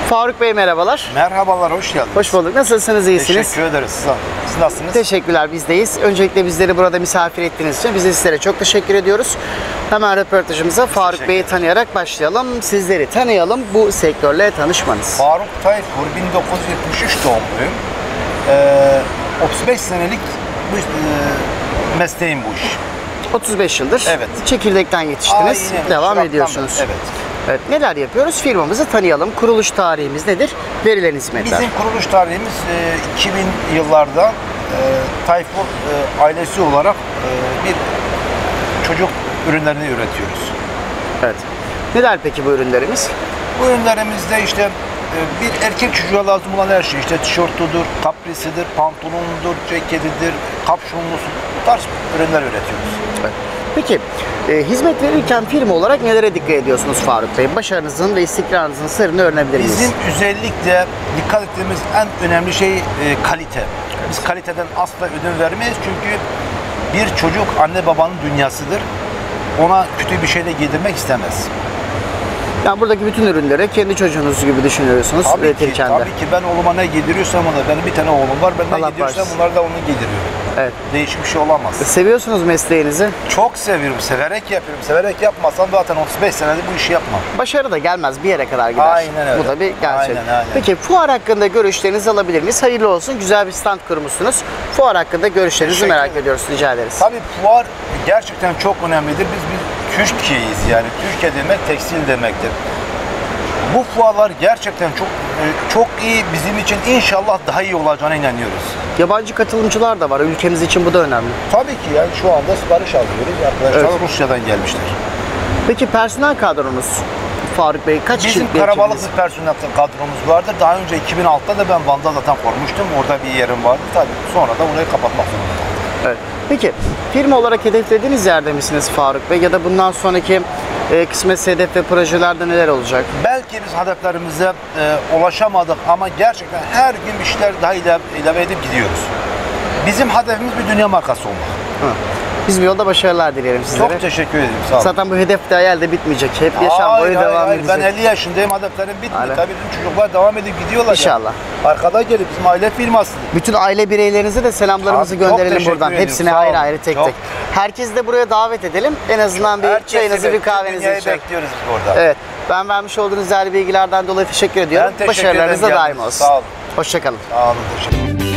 Faruk Bey merhabalar. Merhabalar, hoş geldiniz. Hoş bulduk. Nasılsınız, iyisiniz? Teşekkür ederiz. Siz nasılsınız? Teşekkürler, bizdeyiz. Öncelikle bizleri burada misafir ettiğiniz için biz de sizlere çok teşekkür ediyoruz. Hemen röportajımıza Faruk Bey'i tanıyarak başlayalım. Sizleri tanıyalım, bu sektörle tanışmanız. Faruk Tayfur, 1973 doğumluyum. 35 senelik mesleğim bu iş. 35 yıldır Evet. çekirdekten yetiştiniz, Aynen, devam şuraktan ediyorsunuz. beri, evet. Evet, neler yapıyoruz? Firmamızı tanıyalım. Kuruluş tarihimiz nedir? Verilen hizmetler. Bizim kuruluş tarihimiz 2000 yıllarda Tayfur ailesi olarak bir çocuk ürünlerini üretiyoruz. Evet. Neler peki bu ürünlerimiz? Bu ürünlerimizde işte bir erkek çocuğa lazım olan her şey, işte tişörtüdür, kaprisidir, pantolonundur, ceketidir, kapşonlusu, bu tarz ürünler üretiyoruz. Evet. Peki, hizmet verirken firma olarak nelere dikkat ediyorsunuz Faruk Bey? Başarınızın ve istikrarınızın sırrını öğrenebilir miyiz? Bizim özellikle dikkat ettiğimiz en önemli şey kalite. Biz kaliteden asla ödün vermeyiz çünkü bir çocuk anne babanın dünyasıdır. Ona kötü bir şey de giydirmek istemez. Yani buradaki bütün ürünleri kendi çocuğunuz gibi düşünüyorsunuz üretirken de. Tabii ki ben oğluma ne giydiriyorsam ona, benim bir tane oğlum var, ben ne Allah giydiriyorsam bağışlasın. bunlar da onu giydiriyor. Evet. Değişik bir şey olamaz. Seviyorsunuz mesleğinizi. Çok seviyorum, severek yapıyorum. Severek yapmasam zaten 35 senedir bu işi yapmam. Başarı da gelmez, bir yere kadar gider. Aynen öyle. Bu da bir gerçek. Aynen. Peki fuar hakkında görüşlerinizi alabilir miyiz? Hayırlı olsun, güzel bir stand kurmuşsunuz. Fuar hakkında görüşlerinizi Teşekkür merak ederim. ediyoruz, rica ederiz. Tabii fuar gerçekten çok önemlidir. Biz Türkiye'yiz yani. Türkiye demek tekstil demektir. Bu fuarlar gerçekten çok iyi, bizim için inşallah daha iyi olacağına inanıyoruz. Yabancı katılımcılar da var. Ülkemiz için bu da önemli. Tabii ki yani şu anda sipariş alıyoruz. Arkadaşlar Evet. Rusya'dan gelmişler. Peki personel kadronuz Faruk Bey kaç Bizim kişilik bir karabalık ekibiniz? bir personel kadromuz vardır. Daha önce 2006'da da ben Van'da zaten kurmuştum. Orada bir yerim vardı. Tabii sonra da orayı kapatmak zorunda kaldım. Evet. Peki firma olarak hedeflediğiniz yerde misiniz Faruk Bey ya da bundan sonraki kısmet hedef ve projelerde neler olacak? Belki biz hedeflerimize ulaşamadık ama gerçekten her gün bir şeyler daha ilave edip gidiyoruz. Bizim hedefimiz bir dünya markası olmak. Hı. Biz bu yolda başarılar dilerim sizlere. Çok teşekkür ederim. Sağ olun. Zaten bu hedef de hayal de bitmeyecek. Hep yaşam boyu devam edecek. Ben 50 yaşındayım. Hedeflerim bitmedi. Aynen. Tabii bizim çocuklar devam edip gidiyorlar. İnşallah. Yani. Arkada gelip bizim aile firması. Bütün aile bireylerinize de selamlarımızı Abi, çok gönderelim teşekkür buradan. ederim. Hepsine Sağ ayrı olun. ayrı tek Çok. tek. Herkesi de buraya davet edelim. En azından bir çayınızı, bir kahvenizi içelim. bekliyoruz biz burada. Evet. Ben vermiş olduğunuz değerli bilgilerden dolayı teşekkür ediyorum. Ben teşekkür Başarılarınız da ederim. daim olsun. Sağ olun. Hoşçakalın. Sağ olun. Teşekkür ederim.